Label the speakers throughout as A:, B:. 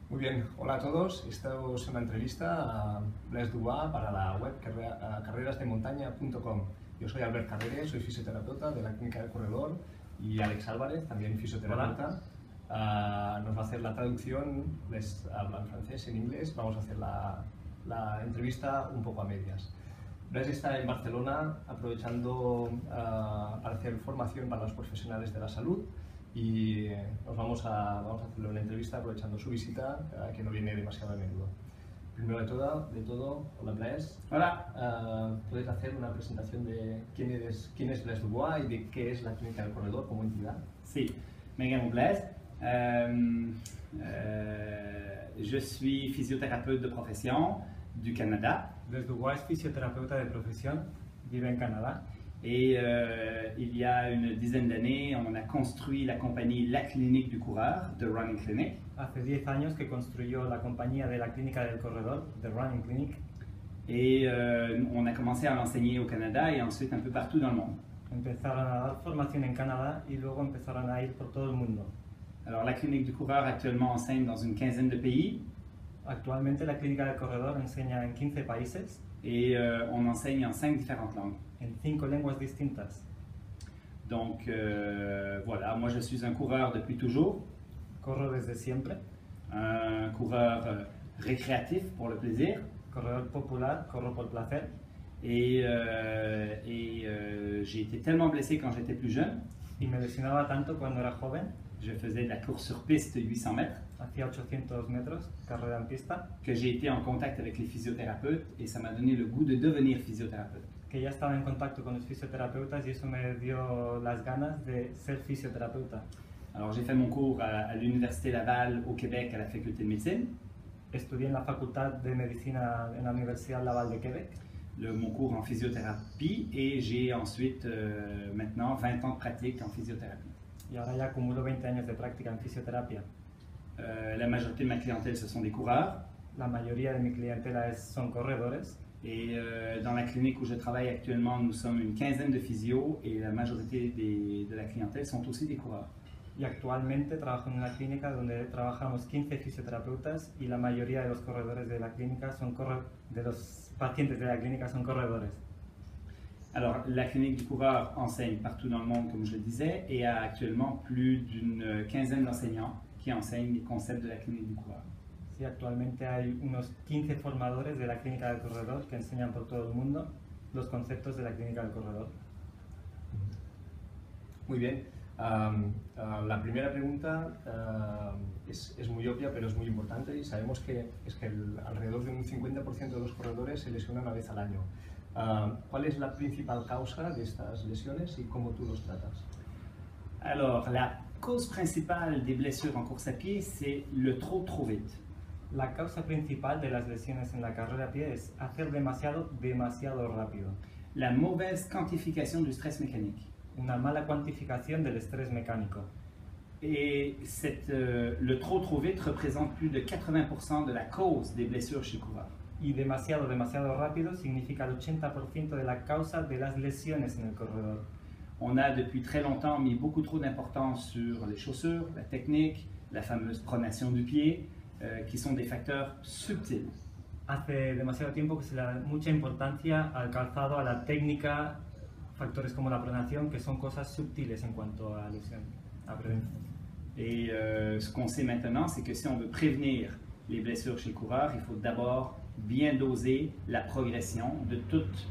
A: Muy bien, hola a todos. Esta es una entrevista a Blaise Dubois para la web carrerasdemontaña.com. Yo soy Albert Carrere, soy fisioterapeuta de la Clínica del Corredor, y Alex Álvarez, también fisioterapeuta, nos va a hacer la traducción. Les habla en francés, en inglés. Vamos a hacer la entrevista un poco a medias. Blaise está en Barcelona aprovechando para hacer formación para los profesionales de la salud, y vamos a hacerle una entrevista aprovechando su visita, que no viene demasiado a menudo. Primero de todo, hola Blaise.
B: Hola.
A: ¿Puedes hacer una presentación de quién es Blaise Dubois y de qué es la Clínica del Corredor como entidad?
B: Sí, me llamo Blaise. Je suis physiothérapeute de profession du Canada.
C: Blaise Dubois es fisioterapeuta de profesión, vive en Canadá.
B: Et il y a une dizaine d'années, on a construit la compagnie La Clinique du Coureur, The Running Clinic.
C: Hace 10 años que construyó la compañía de la Clínica del Corredor, The Running Clinic.
B: Et on a commencé à l'enseigner au Canada et ensuite un peu partout dans le monde.
C: Empezaron a dar formación en Canadá y luego empezaron a ir por todo el mundo.
B: Alors la Clinique du Coureur actuellement enseigne dans une quinzaine de pays.
C: Actualmente la Clínica del Corredor enseña en 15 países.
B: Et on enseigne en 5 différentes langues.
C: En 5 lenguas distintas.
B: Donc voilà, moi je suis un coureur depuis toujours.
C: Corro desde siempre.
B: Un coureur récréatif pour le plaisir.
C: Corredor popular, corro por placer.
B: Et j'ai été tellement blessé quand j'étais plus jeune.
C: Y me lesionaba tanto cuando era joven.
B: Je faisais de la course sur piste 800 mètres.
C: Hacía 800 metros, carrera en pista.
B: Que j'ai été en contact avec les physiothérapeutes et ça m'a donné le goût de devenir physiothérapeute.
C: Que ya estaba en contacto con los fisioterapeutas y eso me dio las ganas de ser fisioterapeuta.
B: Alors j'ai fait mon cours à l'Université Laval au Québec à la faculté de médecine.
C: Estudié en la Facultad de Medicina en la Universidad Laval de Québec.
B: Mon cours en physiothérapie, et j'ai ensuite maintenant 20 ans de pratique en physiothérapie.
C: Y ahora ya acumulo 20 años de práctica en fisioterapia.
B: La majorité de ma clientèle, ce sont des coureurs.
C: La mayoría de mi clientela son corredores.
B: Et dans la clinique où je travaille actuellement, nous sommes une quinzaine de physios et la majorité de la clientèle sont aussi des coureurs.
C: Y actualmente trabajo en una clínica donde trabajamos 15 fisioterapeutas y la mayoría de los corredores de la clínica de los pacientes de la clínica son corredores.
B: Alors, la clinique du coureur enseigne partout dans le monde, comme je le disais, et a actuellement plus d'une quinzaine d'enseignants qui enseignent les concepts de la clinique du coureur.
C: Sí, actualmente hay unos 15 formadores de la Clínica del Corredor que enseñan por todo el mundo los conceptos de la Clínica del Corredor.
A: Muy bien. La primera pregunta es muy obvia, pero es muy importante, y sabemos que alrededor de un 50% de los corredores se lesionan una vez al año. ¿Cuál es la principal causa de estas lesiones y cómo tú los tratas?
B: Alors, la cause principale des blessures en course à pied, c'est le trop vite.
C: La causa principal de las lesiones en la carrera a pie es hacer demasiado rápido.
B: La mauvaise quantification du stress mécanique.
C: Una mala cuantificación del estrés mecánico.
B: Et le trop vite représente plus de 80% de la cause des blessures chez le coureur.
C: Y demasiado rápido significa el 80% de la causa de las lesiones en el corredor.
B: On a depuis très longtemps mis beaucoup trop d'importance sur les chaussures, la technique, la fameuse pronation du pied, qui sont des facteurs subtils.
C: Hace demasiado tiempo que se le da mucha importancia al calzado, a la técnica, factores como la pronación, que son cosas sutiles en cuanto a lesión, a prevención.
B: Et ce qu'on sait maintenant, c'est que si on veut prévenir les blessures chez le coureur, il faut d'abord bien doser la progression de toute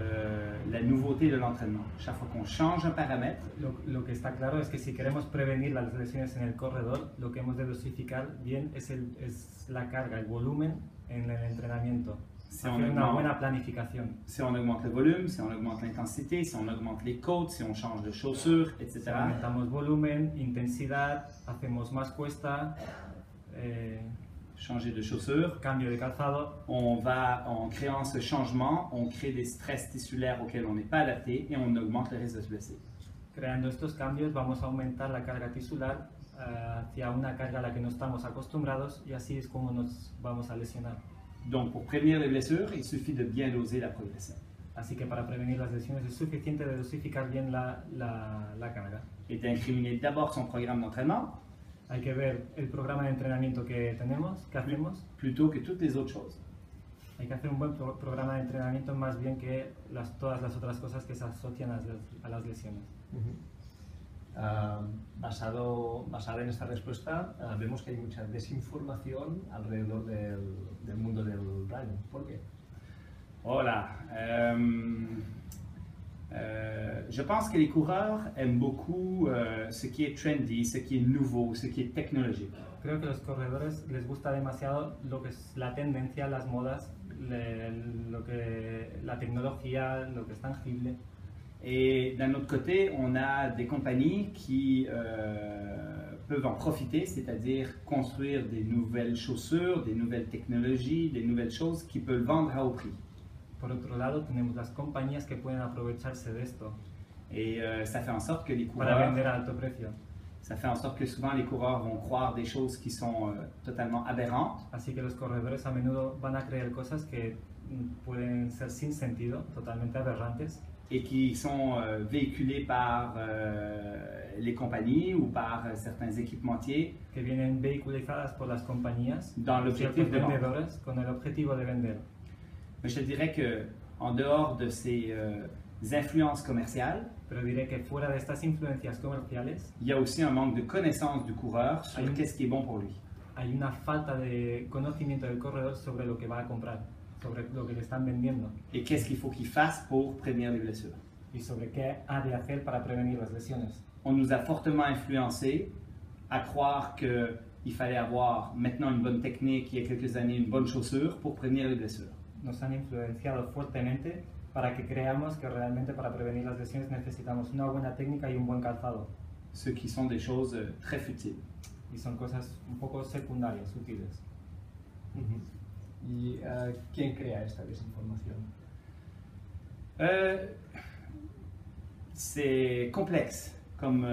B: la nouveauté de l'entraînement. Chaque fois qu'on change un paramètre,
C: lo que está claro es que si queremos prevenir las lesiones en el corredor, lo que hemos de dosificar bien es la carga, el volumen en el entrenamiento.
B: Si
C: hacer una buena planificación.
B: Si on augmente le volume, si on augmente l'intensité, si on augmente les côtes, si on change de chaussures, etc.
C: Si aumentamos volumen, intensidad, hacemos más cuesta,
B: changer de chaussures,
C: cambio de calzado.
B: En créant ce changement, on crée des stress tissulaires auxquels on n'est pas adapté et on augmente le risque de se blesser.
C: Creando estos cambios vamos a aumentar la carga tisular hacia una carga a la que no estamos acostumbrados, y así es como nos vamos a lesionar.
B: Donc pour prévenir les blessures, il suffit de bien doser la progression.
C: Así que para prevenir las lesiones es suficiente de dosificar bien la carga.
B: Et d'incriminer d'abord son programme d'entraînement.
C: Hay que ver el programa de entrenamiento que tenemos, que hacemos.
B: plutôt que toutes les autres choses.
C: Hay que hacer un buen programa de entrenamiento más bien que todas las otras cosas que se asocian a las lesiones.
A: Basada en esta respuesta, vemos que hay mucha desinformación alrededor del mundo del running. ¿Por qué?
B: Voilà. Je pense que les coureurs aiment beaucoup ce qui est trendy, ce qui est nouveau, ce qui est technologique.
C: Creo que a los corredores les gusta demasiado lo que es la tendencia, las modas, la tecnología, lo que es tangible.
B: Et d'un autre côté, on a des compagnies qui peuvent en profiter, c'est-à-dire construire des nouvelles chaussures, des nouvelles technologies, des nouvelles choses qui peuvent vendre à haut prix.
C: Por otro lado, tenemos las compañías que pueden aprovecharse de esto
B: Et ça fait en sorte que les
C: para
B: coureurs,
C: vender a alto precio.
B: ça fait en sorte que souvent les coureurs vont croire des choses qui sont totalement aberrantes.
C: Así que los corredores a menudo van a creer cosas que pueden ser sin sentido, totalmente aberrantes,
B: Et qui sont véhiculées par les compagnies ou par certains équipementiers
C: que vienen vehiculizadas por las compañías,
B: dans
C: por
B: l'objectif
C: ciertos
B: de vendre.
C: vendedores, con el objetivo de vender.
B: Mais je te dirais que en dehors de ces influences commerciales,
C: Pero diré que fuera de estas influencias comerciales
B: il y a aussi un manque de connaissance du coureur sur
C: Hay-
B: qu'est-ce qui est bon pour lui.
C: hay una falta de conocimiento del corredor sobre lo que va a comprar, sobre lo que le están vendiendo
B: Et qu'est-ce qu'il faut qu'il fasse pour prévenir les blessures.
C: y sobre qué ha de hacer para prevenir las lesiones.
B: On nous a fortement influencés à croire qu'il fallait avoir maintenant une bonne technique, il y a quelques années une bonne chaussure pour prévenir les blessures.
C: Nos han influenciado fuertemente para que creamos que realmente para prevenir las lesiones necesitamos una buena técnica y un buen calzado.
B: Ce qui sont des choses très futiles.
C: Y son cosas un poco secundarias, sutiles.
A: ¿Y quién crea esta desinformación?
B: C'est complexe comme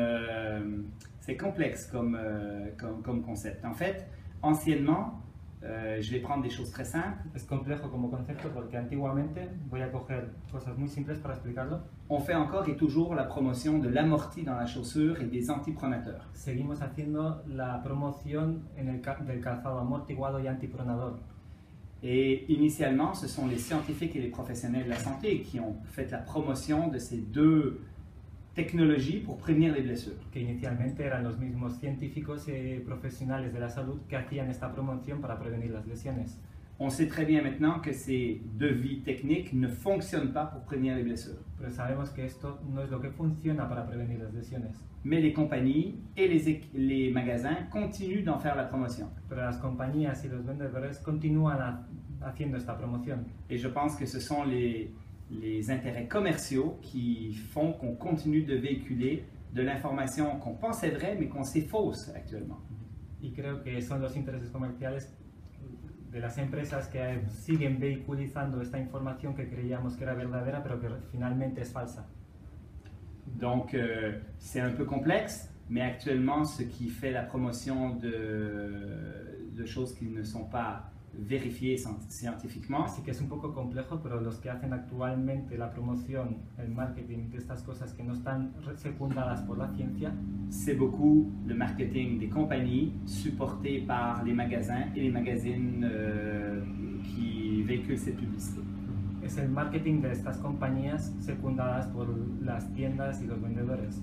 B: concept. En fait, anciennement, je vais prendre des choses très simples.
C: Es complejo como concepto porque antiguamente, voy a coger cosas muy simples para explicarlo,
B: On fait encore et toujours la promotion de l'amorti dans la chaussure et des antipronateurs.
C: seguimos haciendo la promoción del calzado amortiguado y antipronador.
B: Et initialement, ce sont les scientifiques et les professionnels de la santé qui ont fait la promotion de ces deux technologies pour prévenir les blessures.
C: Que inicialmente eran los mismos científicos y profesionales de la salud que hacían esta promoción para prevenir las lesiones.
B: On sait très bien maintenant que ces devis techniques ne fonctionnent pas pour prévenir les blessures.
C: Pero sabemos que esto no es lo que funciona para prevenir las lesiones.
B: Mais les compagnies et les magasins continuent d'en faire la promotion.
C: Pero las compañías y los vendedores continúan haciendo esta promoción.
B: Et je pense que ce sont les intérêts commerciaux qui font qu'on continue de véhiculer de l'information qu'on pensait vraie mais qu'on sait fausse actuellement.
C: Y creo que son los intereses comerciales de las empresas que siguen vehiculizando esta información que creíamos que era verdadera, pero que finalmente es falsa.
B: Donc c'est un peu complexe, mais actuellement ce qui fait la promotion de choses qui ne sont pas vérifiées scientifiquement,
C: Así que es un poco complejo, pero los que hacen actualmente la promoción, el marketing de estas cosas que no están secundadas por la ciencia,
B: c'est beaucoup le marketing des compagnies supporté par les magasins et les magazines qui véhiculent cette publicité.
C: es el marketing de estas compañías secundadas por las tiendas y los vendedores.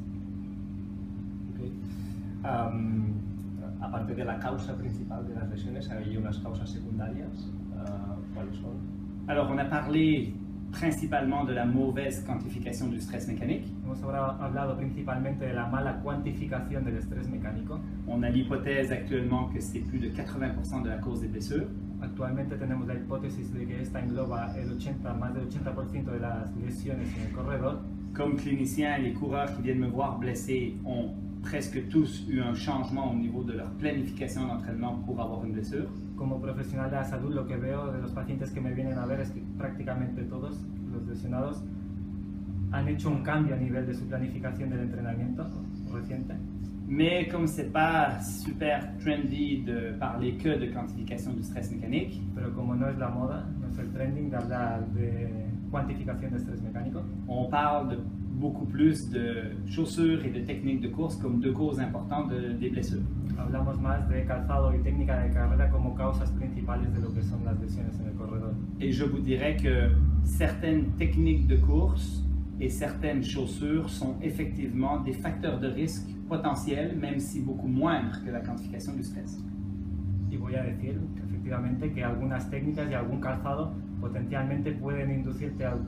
A: Aparte de la causa principal de las lesiones, hay unas causas secundarias. ¿Cuáles son?
B: Alors on a parlé principalement de la mauvaise quantification du stress mécanique.
C: Hemos ahora hablado principalmente de la mala cuantificación del estrés mecánico.
B: On a l'hypothèse actuellement que c'est plus de 80% de la cause des blessures.
C: Actualmente tenemos la hipótesis de que esta engloba más del 80% de las lesiones en el corredor.
B: Comme clinicien, les coureurs qui viennent me voir blessé ont presque tous eu un changement au niveau de leur planification d'entraînement pour avoir une blessure.
C: Como profesional de la salud, lo que veo de los pacientes que me vienen a ver es que prácticamente todos los lesionados han hecho un cambio a nivel de su planificación del entrenamiento reciente.
B: Mais comme c'est pas super trendy de parler que de quantification du stress mécanique,
C: Pero como no es la moda, no es el trending de hablar de cuantificación de estrés mecánico,
B: on parle de beaucoup plus de chaussures et de techniques de course comme deux causes importantes des blessures.
C: Hablamos más de calzado y técnica de carrera como causas principales de lo que son las lesiones en el corredor.
B: Et je vous dirais que certaines techniques de course et certaines chaussures sont effectivement des facteurs de risque potentiels, même si beaucoup moindres que la quantification du stress.
C: Y voy a decir efectivamente que algunas técnicas y algún calzado potencialmente pueden inducirte a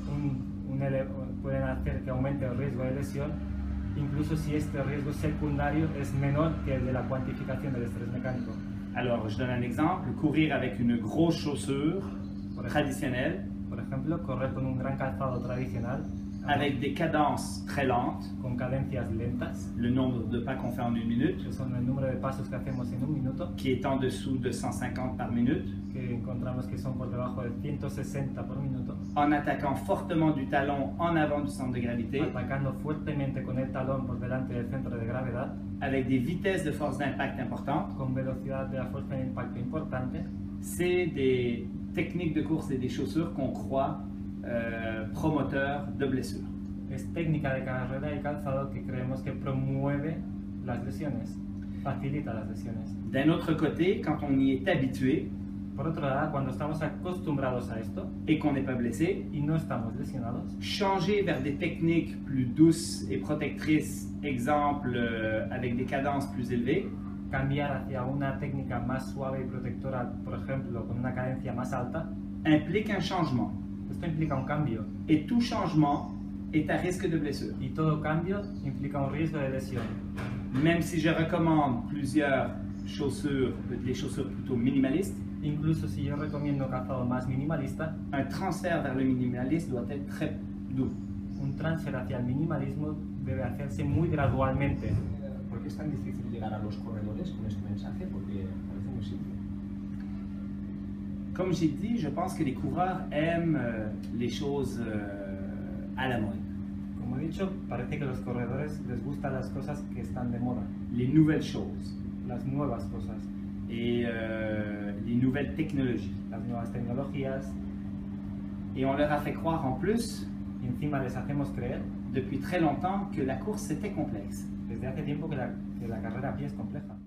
C: pueden hacer que aumente el riesgo de lesión, incluso si este riesgo secundario es menor que el de la cuantificación del estrés mecánico.
B: Alors, je donne un exemple, courir avec une grosse chaussure traditionnelle,
C: Por ejemplo, correr con un gran calzado tradicional,
B: avec des cadences très lentes,
C: con cadencias lentas,
B: le nombre de pas qu'on fait en 1 minute,
C: que son el número de pasos que hacemos en un minuto,
B: qui est en dessous de 150 par minute,
C: que encontramos que son por debajo de 160 por minuto,
B: en attaquant fortement du talon en avant du centre de gravité,
C: atacando fuertemente con el talón por delante del centro de gravedad,
B: avec des vitesses de force d'impact importantes.
C: con velocidad de la fuerza de impacto importante.
B: C'est des techniques de course et des chaussures qu'on croit promoteurs de blessures.
C: Es técnica de carrera y calzado que creemos que promueve las lesiones, facilita las lesiones.
B: D'un autre côté, quand on y est habitué
C: Por otro lado, cuando estamos acostumbrados a esto
B: et qu'on n'est pas blessé,
C: y no estamos lesionados,
B: changer vers des techniques plus douces et protectrices, exemple avec des cadences plus élevées,
C: cambiar hacia una técnica más suave y protectora, por ejemplo, con una cadencia más alta,
B: implique un changement.
C: esto implica un cambio.
B: Et tout changement est à risque de blessure.
C: Y todo cambio implica un riesgo de lesión.
B: Même si je recommande plusieurs chaussures, des chaussures plutôt minimalistes,
C: Incluso si yo recomiendo un calzado más minimalista,
B: un transfert vers le minimalisme doit être très doux.
C: un transfer hacia el minimalismo debe hacerse muy gradualmente.
A: ¿Por qué es tan difícil llegar a los corredores con este mensaje? Porque parece muy simple.
B: Comme j'ai dit, je pense que les coureurs aiment les choses à la mode,
C: Como he dicho, parece que a los corredores les gustan las cosas que están de moda,
B: les nouvelles choses
C: las nuevas cosas,
B: et les nouvelles technologies.
C: las nuevas tecnologías,
B: Et on leur a fait croire en plus,
C: y encima les hacemos creer
B: depuis très longtemps, que la course c'était complexe.
C: desde hace tiempo que la carrera a pie es compleja.